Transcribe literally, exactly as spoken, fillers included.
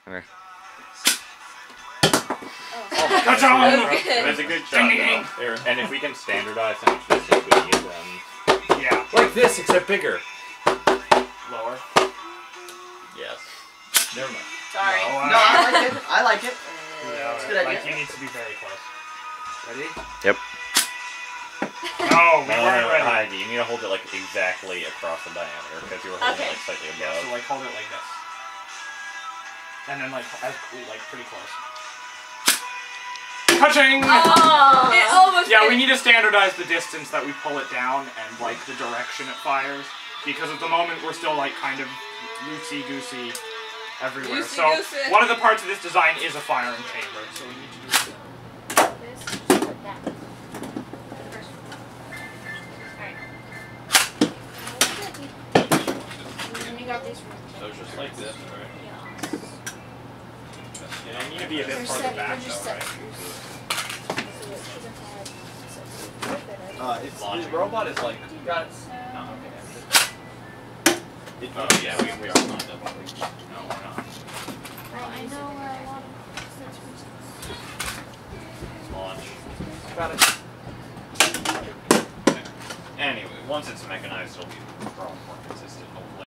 Okay. Oh, that's on! Okay. That's a good shot. There. And if we can standardize how much distance we need, then yeah, like this, except bigger. Lower. Yes. Never mind. Sorry. Lower. No, I like it. I like it. Yeah, It's a good like idea. you need to be very close. Ready? Yep. No, we No, no, weren't no, ready. Heidi, you need to hold it like exactly across the diameter because you were holding Okay. it like slightly Yeah, above. so like hold it like this. And then like as like pretty close. Touching! Oh, it almost Yeah, hit. we need to standardize the distance that we pull it down and like the direction it fires. Because at the moment we're still like kind of loosey-goosey everywhere. So Loosey-goosey. one of the parts of this design is a firing chamber. So we need to do This, just like that. First one. Alright. And then you got this one. So just like this, right? Yeah. Yeah, you need to be a bit They're farther set, back they're just though, set right? screws. So it doesn't have set screws. Uh, it's Launching. the robot is like. Got it. Oh, okay. Oh yeah, we, we are not double. No, we're not. I know where I want to set screws. Launch. Got it. Anyway, once it's mechanized, it'll be more consistent.